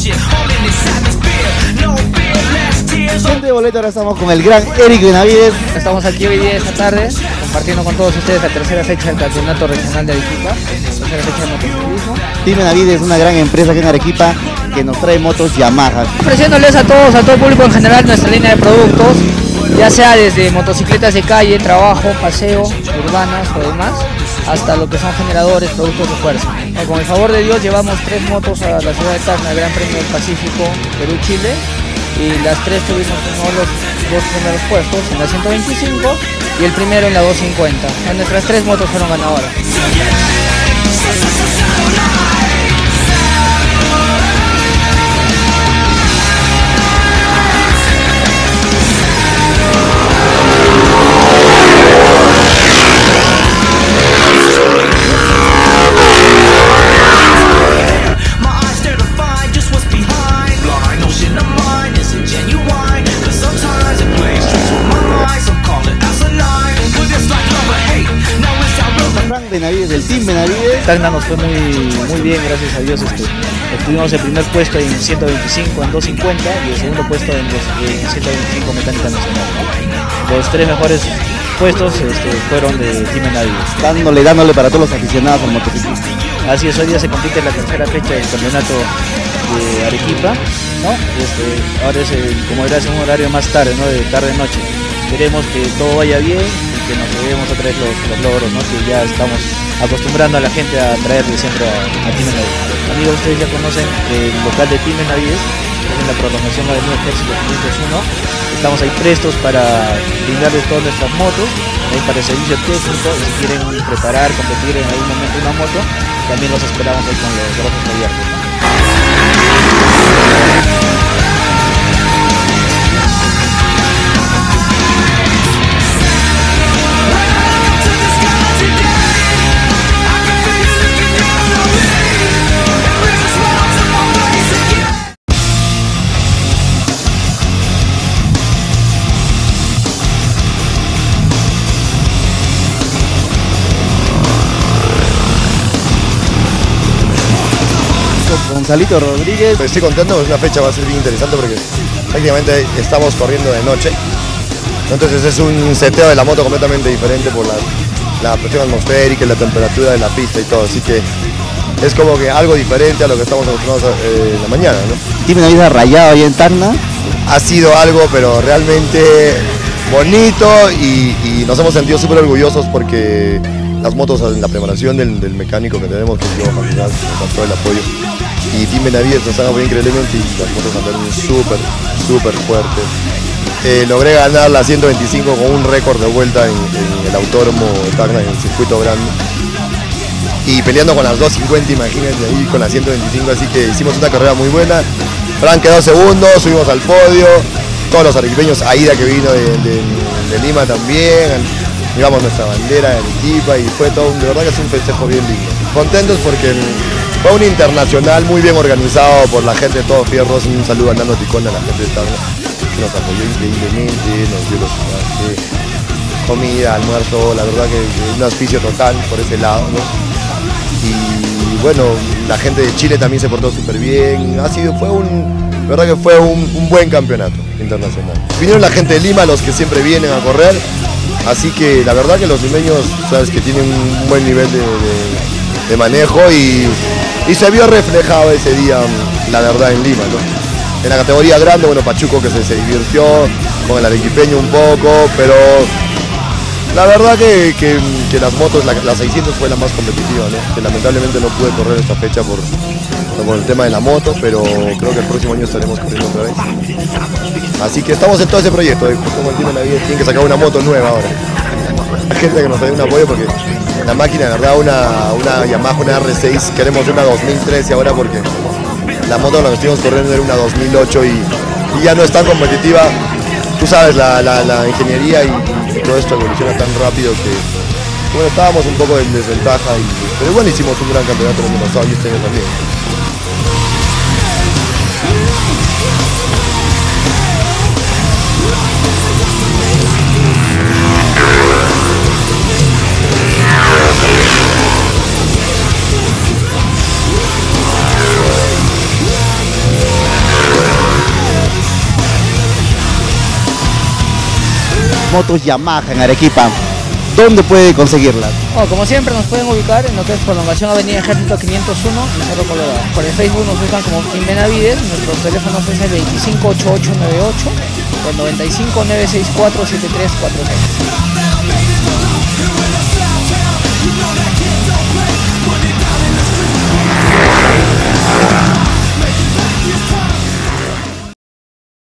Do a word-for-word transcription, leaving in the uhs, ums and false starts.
Gente de boleto, ahora estamos con el gran Eric Benavides. Estamos aquí hoy día esta tarde compartiendo con todos ustedes la tercera fecha del Campeonato Regional de Arequipa, tercera fecha de motociclismo. Team Benavides es una gran empresa aquí en Arequipa que nos trae motos Yamaha. Ofreciéndoles a todos, a todo el público en general, nuestra línea de productos, ya sea desde motocicletas de calle, trabajo, paseo, urbanas o demás, hasta lo que son generadores, productos de fuerza. Con el favor de Dios llevamos tres motos a la ciudad de Tacna, el Gran Premio del Pacífico, Perú-Chile, y las tres tuvimos uno de los dos primeros puestos en la ciento veinticinco y el primero en la doscientos cincuenta. Nuestras tres motos fueron ganadoras. Benavides, del Team Benavides. Tacna nos fue muy, muy bien, gracias a Dios. Este, obtuvimos el primer puesto en ciento veinticinco, en doscientos cincuenta y el segundo puesto en, los, en ciento veinticinco Mecánica Nacional, ¿no? Los tres mejores puestos este, fueron de Team Benavides. Dándole, dándole para todos los aficionados al motociclismo. Así es, hoy día se compite la tercera fecha del campeonato de Arequipa, ¿no? Este, ahora es el, como era, es un horario más tarde, ¿no? De tarde-noche. Esperemos que todo vaya bien, que nos llevemos otra vez los, los logros, ¿no? Que ya estamos acostumbrando a la gente a traerle siempre a, a Team Benavides. Amigos, ustedes ya conocen el local de Team Benavides, que es en la prolongación de la Avenida Ejército quinientos uno. Estamos ahí prestos para brindarles todas nuestras motos, ahí para el servicio técnico, y si quieren preparar, competir en algún momento una moto, también los esperamos ahí con los brazos abiertos, ¿no? Gonzalito Rodríguez. Estoy contento, una fecha va a ser bien interesante porque prácticamente estamos corriendo de noche, entonces es un seteo de la moto completamente diferente por la, la presión atmosférica y la temperatura de la pista y todo, así que es como que algo diferente a lo que estamos acostumbrados eh, en la mañana, ¿no? Team Benavides rayado ahí en Tacna. Ha sido algo pero realmente bonito y, y nos hemos sentido súper orgullosos porque las motos en la preparación del, del mecánico que tenemos, que es Diego Familiar, con todo el apoyo, y Team Benavides nos han apoyado increíblemente y las motos andaron súper, súper fuertes. Eh, logré ganar la ciento veinticinco con un récord de vuelta en, en el autódromo de Tacna, en el circuito grande. Y peleando con las doscientos cincuenta, imagínense, ahí con la ciento veinticinco, así que hicimos una carrera muy buena. Fran quedó segundo, subimos al podio, todos los arequipeños, Aida que vino de, de, de Lima también, llevamos nuestra bandera de Arequipa y fue todo, de verdad que es un festejo bien lindo. Contentos porque fue un internacional muy bien organizado por la gente de Todos Fierros. Un saludo a Nano Ticón, a la gente de Tacna, que nos apoyó increíblemente, nos dio los eh, comida, almuerzo, la verdad que un auspicio total por ese lado, ¿no? Y bueno, la gente de Chile también se portó súper bien, ha sido, fue un, la verdad que fue un, un buen campeonato internacional. Vinieron la gente de Lima, los que siempre vienen a correr, así que la verdad que los limeños, sabes que tienen un buen nivel de, de, de manejo y, y se vio reflejado ese día, la verdad, en Lima, ¿no? En la categoría grande, bueno, Pachuco que se, se divirtió, con el arequipeño un poco, pero la verdad que, que, que las motos, la, la seiscientos fue la más competitiva, ¿no? Que lamentablemente no pude correr esta fecha por, por el tema de la moto, pero creo que el próximo año estaremos corriendo otra vez. Así que estamos en todo ese proyecto, ¿eh? Como el Team Benavides tiene que sacar una moto nueva ahora. La gente que nos dé un apoyo porque la máquina, de verdad, una, una Yamaha, una R seis, queremos una dos mil trece ahora porque la moto la que estuvimos corriendo era una dos mil ocho y, y ya no es tan competitiva. Tú sabes, la, la, la ingeniería y, y todo esto evoluciona tan rápido que, bueno, estábamos un poco en desventaja, y, pero bueno, hicimos un gran campeonato el año pasado y este año también. motos Yamaha en Arequipa, ¿dónde puede conseguirlas? Oh, como siempre nos pueden ubicar en lo que es Prolongación Avenida Ejército quinientos uno en Cerro Colorado. Por el Facebook nos buscan como Kim Benavides, nuestros teléfonos es el veinticinco ochenta y ocho noventa y ocho o el noventa y cinco nueve sesenta y cuatro setenta y tres cuarenta y seis.